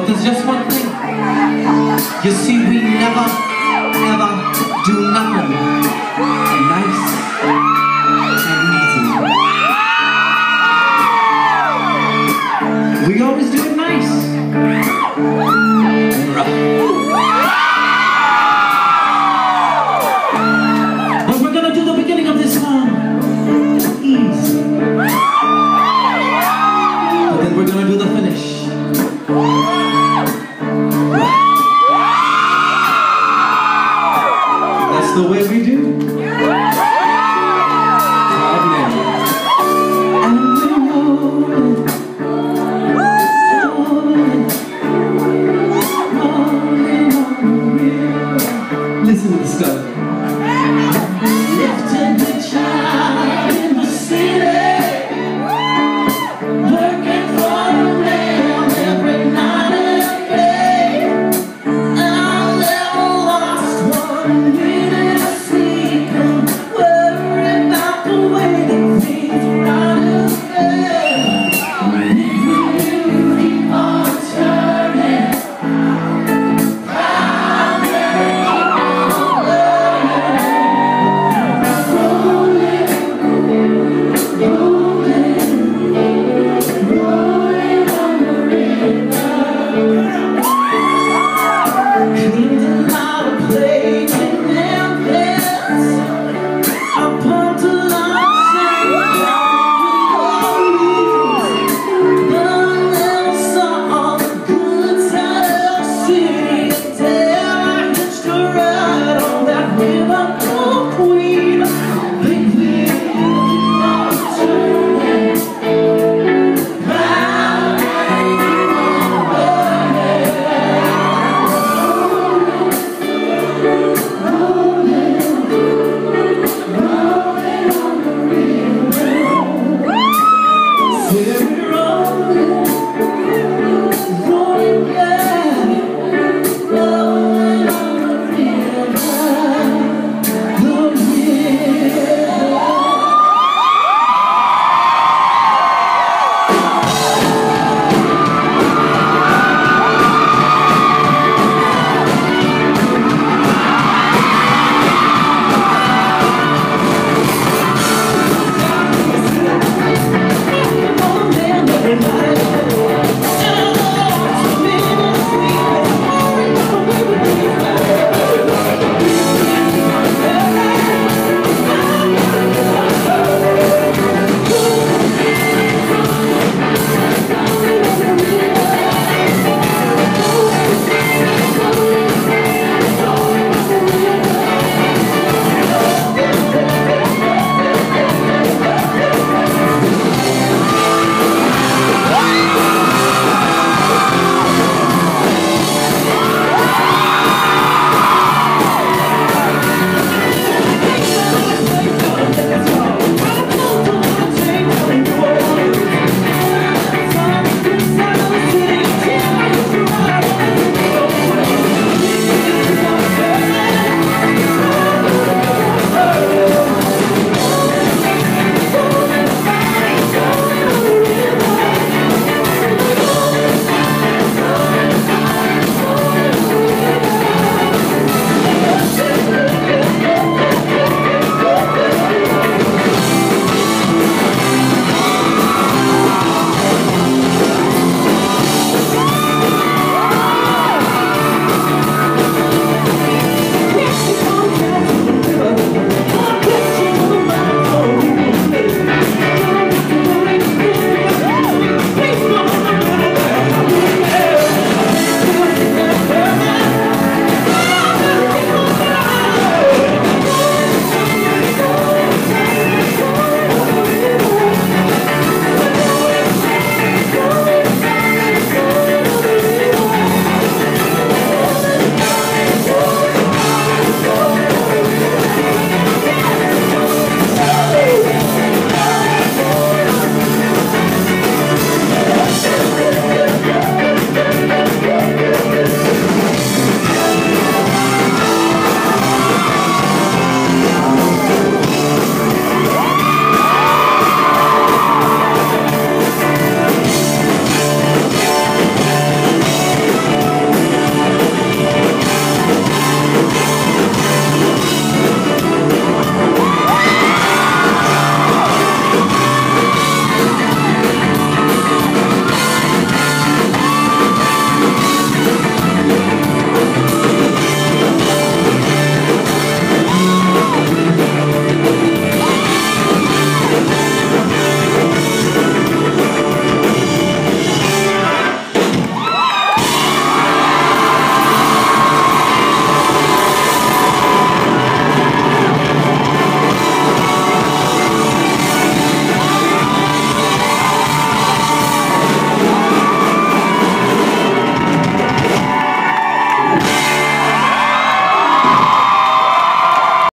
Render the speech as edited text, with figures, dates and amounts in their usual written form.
there's just one thing. You see, we never, ever do nothing nice and easy. We always do it nice and rough. But we're gonna do the beginning of this song easy. But then we're gonna do the finish. That's the way we do. Listen to the stuff. Lifting the child in the city, working for the man every night and day. I never lost one minute of sleep and worry about the way that things run today. You keep on turning. Rolling on the river.